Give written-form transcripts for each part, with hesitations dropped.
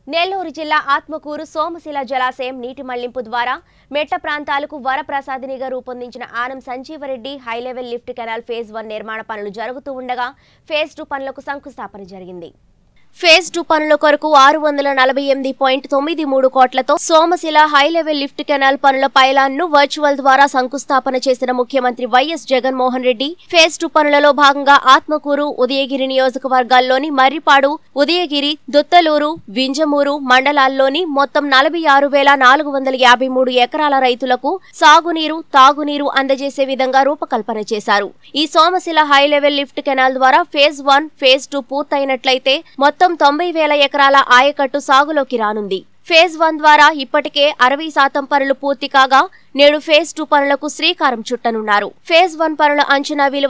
నెల్లూరు జిల్లా ఆత్మకూరు సోమశిల జలాశయం నీటి మళ్లింపు ద్వారా మెట్ట ప్రాంతాలకు వరప్రసాదినిగా రూపొందించిన Anam Sanjeevareddy high level lift canal phase 1 నిర్మాణ పనులు జరుగుతూ ఉండగా ఫేజ్ 2 పనులకు శంకుస్థాపన జరిగింది. ఫేజ్ 2 పనుల కొరకు 648.93 కోట్లతో సోమశిల హైలెవెల్ లిఫ్ట్ కెనాల్ పనుల పైలాన్ను వర్చువల్ ద్వారా శంకుస్థాపన చేసిన ముఖ్యమంత్రి వైఎస్ జగన్మోహన్ రెడ్డి ఫేజ్ 2 పనులలో భాగంగా ఆత్మకూరు, ఉదయగిరి నియోజకవర్గాల్లోని మర్రిపాడు, ఉదయగిరి, దుత్తలూరు, వింజమూరు మండలాల్లోని మొత్తం 46,453 ఎకరాల రైతులకు సాగునీరు, తాగునీరు అందజేసే విధంగా రూపకల్పన చేశారు. ఈ సోమశిల హైలెవెల్ లిఫ్ట్ కెనాల్ ద్వారా ఫేజ్ 1, ఫేజ్ 2 పూర్తయినట్లయితే మొత్తం 90,000 ఎకరాల ఆయకట్టు సాగులోకి రానుంది. ఫేజ్ 1 ద్వారా ఇప్పటికే 60% పనులు పూర్తి కాగా నేడు ఫేజ్ 2 పనులకు శ్రీకారం చుట్టనున్నారు. ఫేజ్ 1 పనుల అంచనా విలువ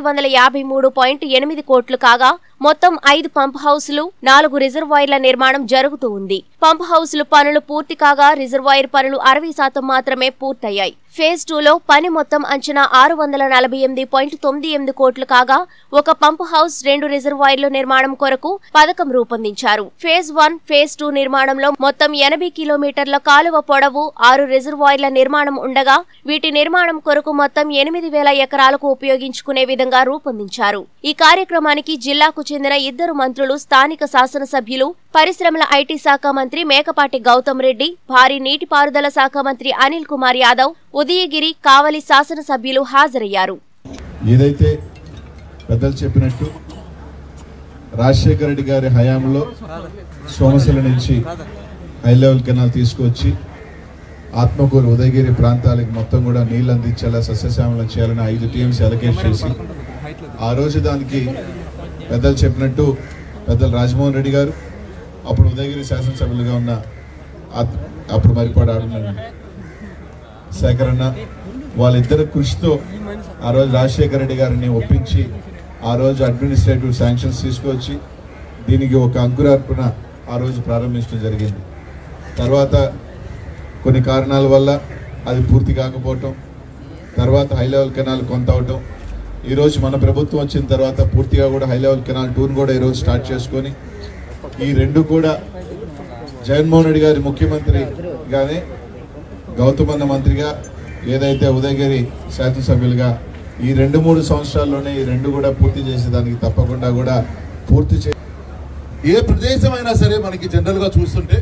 853.8 కోట్లు కాగా మొత్తం 5 పంప్ హౌస్లు, 4 రిజర్వాయర్ల నిర్మాణం జరుగుతూ ఉంది. పంప్ హౌస్లు పనులు పూర్తి కాగా రిజర్వాయర్ పనులు 60% మాత్రమే పూర్తయ్యాయి. ఫేజ్ 2లో పని మొత్తం అంచనా 648.98 కోట్లు కాగా ఒక పంప్ హౌస్, 2 రిజర్వాయర్ల నిర్మాణం కొరకు పథకం రూపొందించారు. ఫేజ్ 1, ఫేజ్ 2 నిర్మాణంలో మొత్తం 80 కిలోమీటర్ల కాలువ పొడవు, 6 రిజర్వాయర్ల నిర్మాణం ఉండగా వీటి నిర్మాణం కొరకు మొత్తం 8,000 ఎకరాలకు ఉపయోగించుకునే విధంగా రూపొందించారు. ఈ కార్యక్రమానికి జిల్లాకు చెందిన 2 మంత్రులు, స్థానిక శాసనసభ్యులు, పరిశ్రమల ఐటీ శాఖ మంత్రి మేకపాటి గౌతమ్ రెడ్డి, భారీ నీటిపారుదల శాఖ మంత్రి అనిల్ కుమార్ యాదవ్, ఉదయగిరి, కావలి శాసనసభ్యులు హాజరయ్యారు. ఏదైతే పెద్దలు చెప్పినట్టు రాజశేఖర రెడ్డి గారి హయాంలో సోమశిల నుంచి హై లెవెల్ కెనాల్ తీసుకొచ్చి ఆత్మకూరు, ఉదయగిరి ప్రాంతాలకు మొత్తం కూడా నీళ్లు అందించేలా సస్యశ్యామలం చేయాలని 5 టీఎంసీ అలకేట్ చేసి ఆ రోజు దానికి పెద్దలు చెప్పినట్టు పెద్దలు రాజమోహన్ రెడ్డి గారు, అప్పుడు ఉదయగిరి శాసనసభ్యులుగా ఉన్న అప్పుడు మరిపాడు ఆడున్న శేఖరన్న, వాళ్ళిద్దరి కృషితో ఆ రోజు రాజశేఖర రెడ్డి గారిని ఒప్పించి ఆ రోజు అడ్మినిస్ట్రేటివ్ శాంక్షన్స్ తీసుకొచ్చి దీనికి ఒక అంకురార్పణ ఆ రోజు ప్రారంభించడం జరిగింది. తర్వాత కొన్ని కారణాల వల్ల అది పూర్తి కాకపోవటం, తర్వాత హై లెవెల్ కెనాల్ కొంత అవటం, ఈరోజు మన ప్రభుత్వం వచ్చిన తర్వాత పూర్తిగా కూడా హై లెవెల్ కెనాల్ 2 కూడా ఈరోజు స్టార్ట్ చేసుకొని ఈ 2 కూడా జగన్మోహన్ రెడ్డి గారి ముఖ్యమంత్రిగానే గౌతమ్ అన్న మంత్రిగా ఏదైతే ఉదయగిరి శాసనసభ్యులుగా ఈ 2-3 సంవత్సరాల్లోనే ఈ 2 కూడా పూర్తి చేసేదానికి తప్పకుండా కూడా పూర్తి చే ఏ ప్రదేశమైనా సరే మనకి జనరల్గా చూస్తుంటే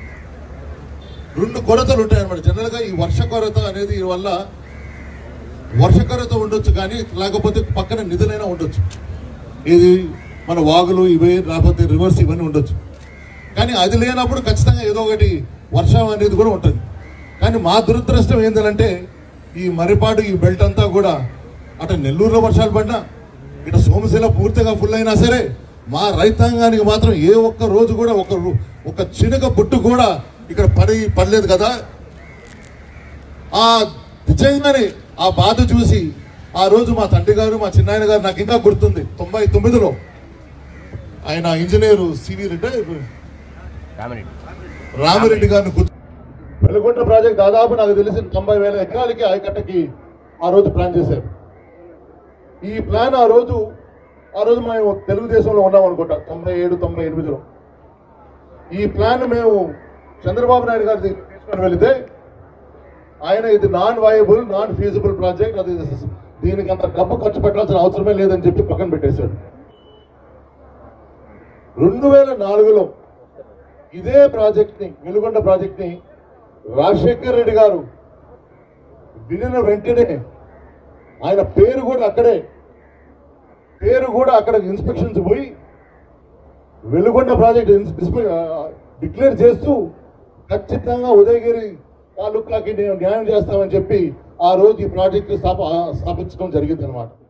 2 కొరతలు ఉంటాయన్నమాట. జనరల్గా ఈ వర్ష కొరత అనేది వల్ల వర్ష కొరత ఉండొచ్చు, కానీ లేకపోతే పక్కన నిధులైనా ఉండొచ్చు. ఇది మన వాగులు ఇవే, లేకపోతే రివర్స్ ఇవన్నీ ఉండొచ్చు. కానీ అది లేనప్పుడు ఖచ్చితంగా ఏదో ఒకటి వర్షం అనేది కూడా ఉంటుంది. కానీ మా దురదృష్టం ఏంటంటే ఈ మర్రిపాడు, ఈ బెల్ట్ అంతా కూడా అటు నెల్లూరులో వర్షాలు పడినా, ఇటు సోమశిల పూర్తిగా ఫుల్ అయినా సరే మా రైతాంగానికి మాత్రం ఏ ఒక్క రోజు కూడా ఒక చినుక బుట్టు కూడా ఇక్కడ పడలేదు కదా. ఆ నిజంగానే ఆ బాధ చూసి ఆ రోజు మా తండ్రి గారు, మా చిన్నాయన గారు, నాకు ఇంకా గుర్తుంది, 99లో ఆయన ఇంజనీరు సివి రెడ్డి రామిరెడ్డి గారిని వెలుగొండ ప్రాజెక్ట్ దాదాపు నాకు తెలిసి 90,000 ఎకరాలకి ఆయకట్టకి ఆ రోజు ప్లాన్ చేశారు. ఈ ప్లాన్ ఆ రోజు మేము తెలుగుదేశంలో ఉన్నాం అనుకుంటా, 97, 98లో. ఈ ప్లాన్ మేము చంద్రబాబు నాయుడు గారి తీసుకొని వెళితే ఆయన ఇది non viable, non feasible project, అది దీనికి అంత డబ్బు ఖర్చు పెట్టాల్సిన అవసరమే లేదని చెప్పి పక్కన పెట్టేశాడు. 2004లో ఇదే ప్రాజెక్ట్ని, వెలుగొండ ప్రాజెక్ట్ని రాజశేఖర రెడ్డి గారు వినిన వెంటనే ఆయన పేరు కూడా అక్కడ ఇన్స్పెక్షన్స్ పోయి వెలుగొండ ప్రాజెక్ట్ డిక్లేర్ చేస్తూ ఖచ్చితంగా ఉదయగిరి తాలూకాకి నేను న్యాయం చేస్తామని చెప్పి ఆ రోజు ఈ ప్రాజెక్టు స్థాపించడం జరిగింది అనమాట.